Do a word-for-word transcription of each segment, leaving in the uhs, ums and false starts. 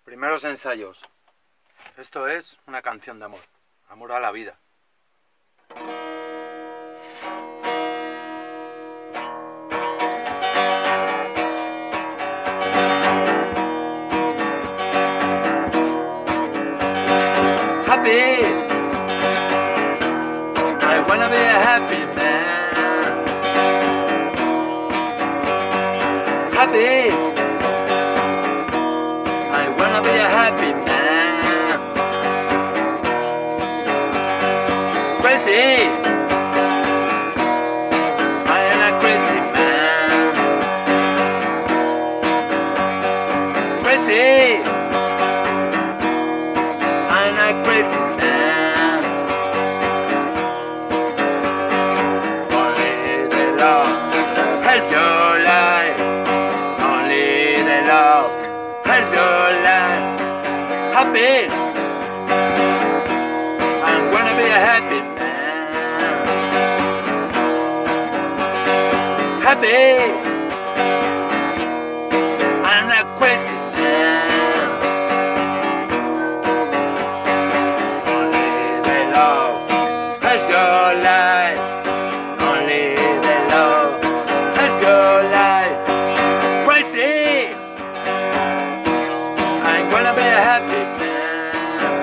Primeros ensayos. Esto es una canción de amor. Amor a la vida. Happy, I wanna be a happy man. Happy, I wanna be a happy man. Crazy, I am a crazy man. Crazy, I'm a crazy man. Only the love help your life. Only the love help your life. Happy, I'm gonna be a happy man. Happy, I'm a crazy man. Only the love help your life. Only the love help your life. Crazy, I'm gonna be a happy man.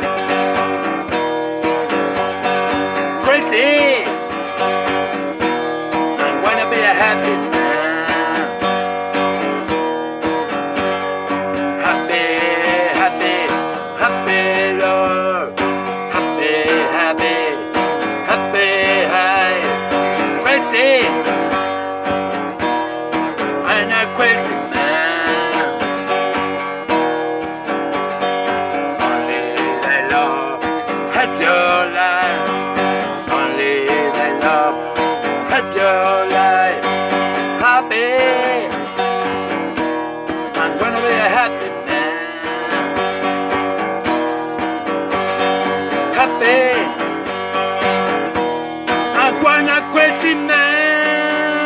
Crazy, I'm gonna be a happy man. Happy, happy, happy Lord. Happy, happy, happy high. Crazy, I'm a crazy man. Only the love help your life. Only the love help your life. Happy, I'm gonna be a happy man. Happy, I'm gonna crazy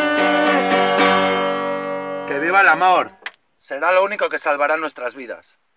man. Que viva el amor. Será lo único que salvará nuestras vidas.